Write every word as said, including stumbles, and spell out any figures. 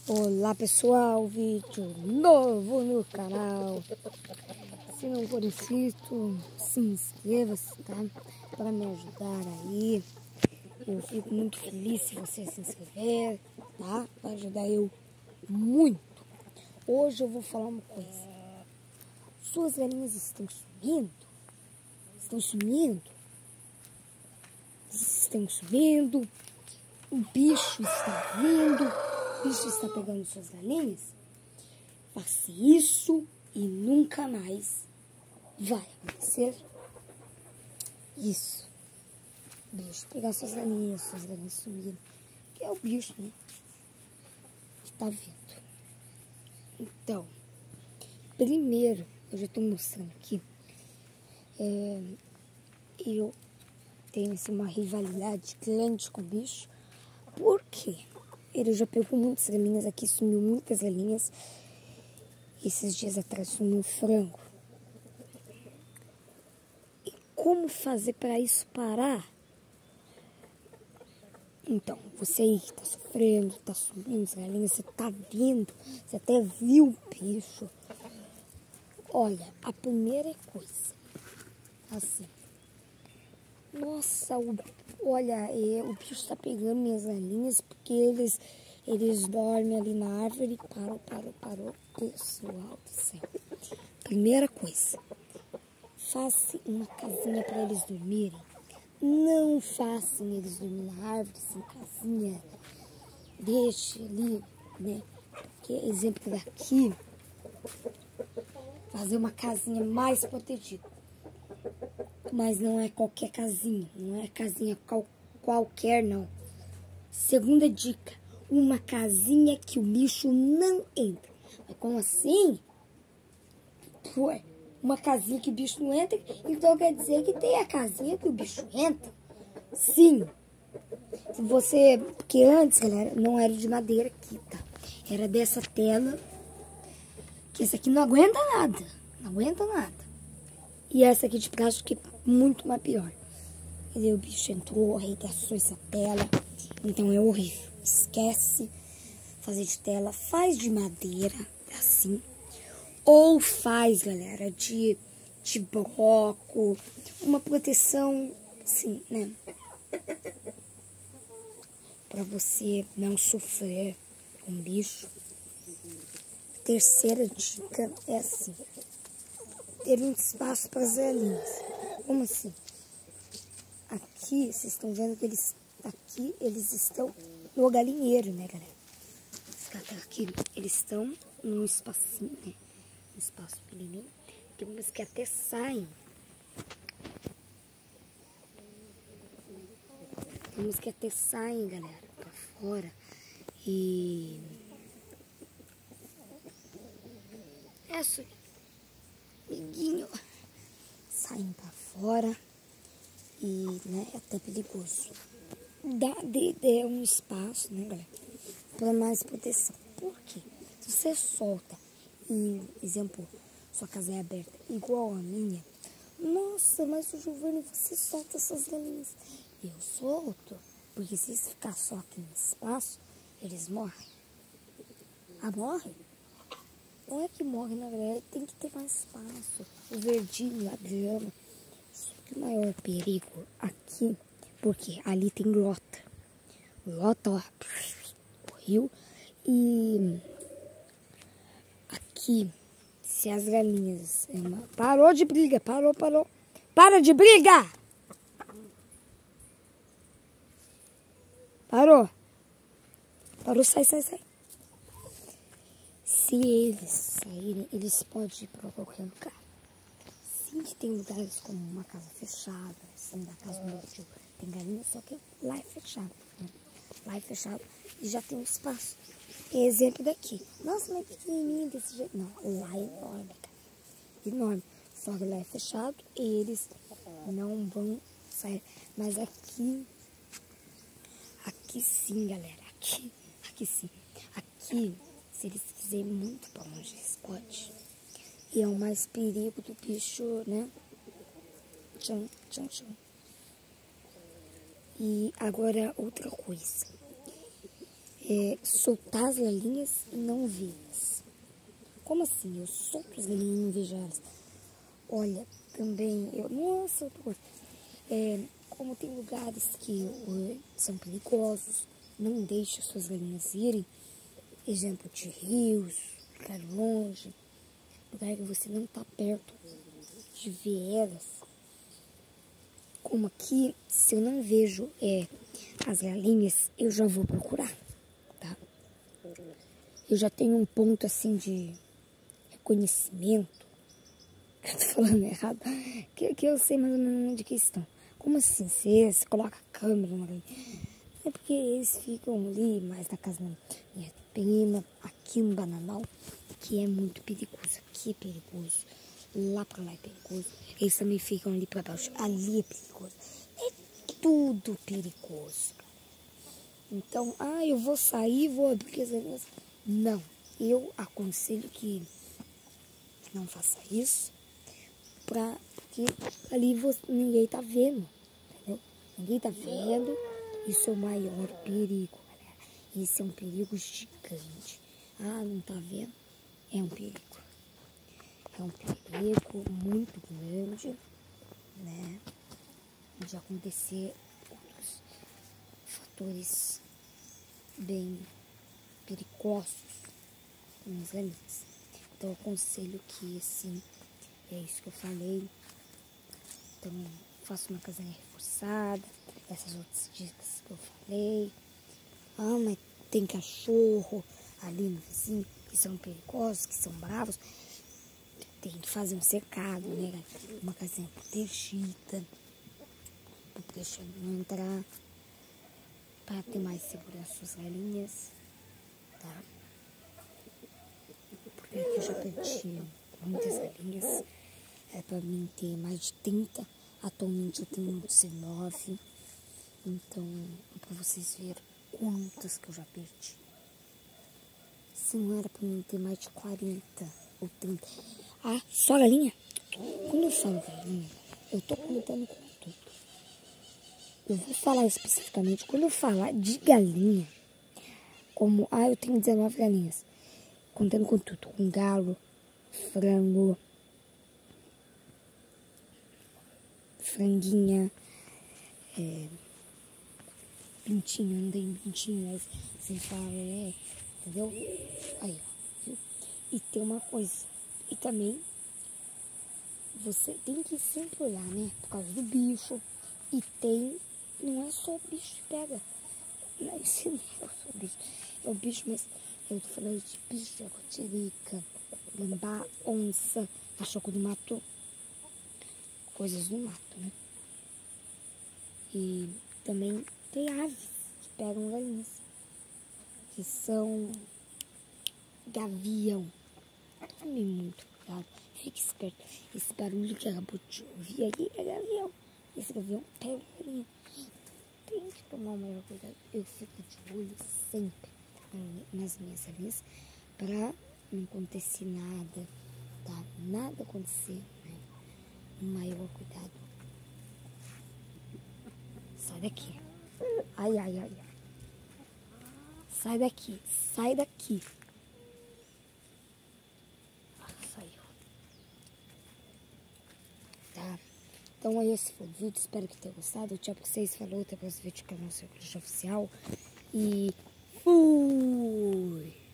Olá pessoal, vídeo novo no canal. Se não for inscrito, se inscreva-se, tá? Para me ajudar aí. Eu fico muito feliz se você se inscrever, tá? Vai ajudar eu muito. Hoje eu vou falar uma coisa. Suas galinhas estão sumindo? Estão sumindo? Estão sumindo? O bicho está vindo? O bicho está pegando suas galinhas? Faça isso e nunca mais vai acontecer isso. O bicho pegar suas galinhas, suas galinhas sumirem. Que é o bicho, né? Que tá vindo. Então, primeiro, eu já estou mostrando aqui. É, eu tenho assim, uma rivalidade grande com o bicho. Por quê? Ele já pegou muitas galinhas aqui, sumiu muitas galinhas. Esses dias atrás sumiu um frango. E como fazer para isso parar? Então, você aí que tá sofrendo, tá sumindo as galinhas, você tá vendo, você até viu o bicho. Olha, a primeira coisa, assim, nossa, o, olha, é, o bicho tá pegando minhas galinhas porque eles, eles dormem ali na árvore. Parou, parou, parou, pessoal do céu. Primeira coisa, faça uma casinha para eles dormirem. Não façam eles dormir na árvore sem casinha. Deixe ali, né? Porque, exemplo daqui, fazer uma casinha mais protegida. Mas não é qualquer casinha, não é casinha qual, qualquer, não. Segunda dica, uma casinha que o bicho não entra. Mas como assim? Ué, uma casinha que o bicho não entra, então quer dizer que tem a casinha que o bicho entra? Sim. Se você, porque antes, galera, não era de madeira aqui, tá? Era dessa tela, que essa aqui não aguenta nada, não aguenta nada. E essa aqui de plástico que é muito mais pior. E daí o bicho entrou, arregaçou essa tela. Então é horrível. Esquece fazer de tela. Faz de madeira, assim. Ou faz, galera, de, de bloco. Uma proteção, assim, né? Pra você não sofrer com bicho. Terceira dica é assim. Ter um espaço para as galinhas. Como assim? Aqui, vocês estão vendo que eles, aqui, eles estão no galinheiro, né, galera? Aqui, eles estão num espacinho, né? Um espaço pequenininho. Tem umas que até saem. Tem umas que até saem, galera, pra fora. E... Essa... Amiguinho, saem pra fora e, né, é até perigoso. Dá de, de um espaço, né, galera, para mais proteção. Por quê? Se você solta e, exemplo, sua casa é aberta igual a minha, nossa, mas o Giovanni, você solta essas galinhas. Eu solto, porque se ficar só aqui no espaço, eles morrem. Ah, morrem? Não é que morre, na verdade, tem que ter mais espaço. O verdinho, a grama. Só que o maior perigo aqui, porque ali tem lota. Lota, ó, rio. E aqui, se as galinhas... É uma... Parou de briga, parou, parou. Para de briga! Parou. Parou, sai, sai, sai. Se eles saírem, eles podem ir para qualquer lugar. Sim, tem lugares como uma casa fechada, assim, da casa do meu tio, tem galinha, só que lá é fechado, né? Lá é fechado e já tem um espaço. Exemplo daqui. Nossa, mas é pequenininho desse jeito. Não, lá é enorme, cara. Enorme. Só que lá é fechado e eles não vão sair. Mas aqui, aqui sim, galera. Aqui, aqui sim. Aqui... Se eles quiserem muito para longe, eles podem. E é o mais perigo do bicho, né? Tcham, tcham, tcham. E agora outra coisa. é, soltar as galinhas e não vê-las. Como assim? Eu solto as galinhas e não vejo elas? Olha, também, eu, nossa, outra coisa. É, como tem lugares que uh, são perigosos, não deixe suas galinhas irem. Exemplo de rios, lugar longe, lugar que você não está perto de ver elas. Como aqui, se eu não vejo é, as galinhas, eu já vou procurar, tá? Eu já tenho um ponto assim de reconhecimento, que eu tô falando errado, que, que eu sei mais ou menos de que estão. Como assim? Você, você coloca a câmera na galinha? É porque eles ficam ali mais na casa da minha prima, aqui no Bananal, que é muito perigoso. Aqui é perigoso, lá pra lá é perigoso. Eles também ficam ali pra baixo, ali é perigoso. É tudo perigoso. Então, ah, eu vou sair, vou abrir as galinhas. Não, eu aconselho que não faça isso, pra, porque ali você, ninguém tá vendo, entendeu? Ninguém tá vendo, isso é o maior perigo, galera. Esse é um perigo gigante. Ah, não tá vendo? É um perigo. É um perigo muito grande, né? De acontecer outros fatores bem perigosos com as galinhas. Então, eu aconselho que, assim, é isso que eu falei. Então, faça uma casinha reforçada, essas outras dicas que eu falei. Ah, mas tem cachorro ali no vizinho que são perigosos, que são bravos. Tem que fazer um cercado, né? Uma casinha protegida, para o peixe não entrar, para ter mais segurança suas galinhas, tá? Porque aqui eu já perdi muitas galinhas. É para mim ter mais de trinta. Atualmente eu tenho dezenove. Então, é para vocês verem quantas que eu já perdi. Se não era para mim ter mais de quarenta ou trinta. Ah, só galinha? Quando eu falo galinha, eu tô contando com tudo. Eu vou falar especificamente, quando eu falar de galinha, como, ah, eu tenho dezenove galinhas. Contando com tudo, com galo, frango, franguinha, é, pintinho, não tem pintinho, mas você fala, é, entendeu? Aí, ó, viu? E tem uma coisa, e também você tem que sempre olhar, né, por causa do bicho, e tem, não é só o bicho que pega, não, esse não é só o bicho, é o bicho, mas eu tô falando de bicho, jaguatirica, gambá, onça, cachorro do mato, coisas do mato, né? E também tem aves que pegam galinhas, que são gavião. Tome muito cuidado, fique esperto. Esse barulho que acabou de ouvir aí é gavião. Esse gavião pega galinha. Tem que tomar o maior cuidado. Eu fico de olho sempre nas minhas galinhas para não acontecer nada, tá? Nada acontecer, né? O maior cuidado. Sai daqui. Ai, ai, ai, ai. Sai daqui, sai daqui. Ah, saiu. Tá? Então esse foi o vídeo, espero que tenha gostado. Tchau pra vocês, falou, até o próximo vídeo do canal Seu Coruja Oficial. E fui!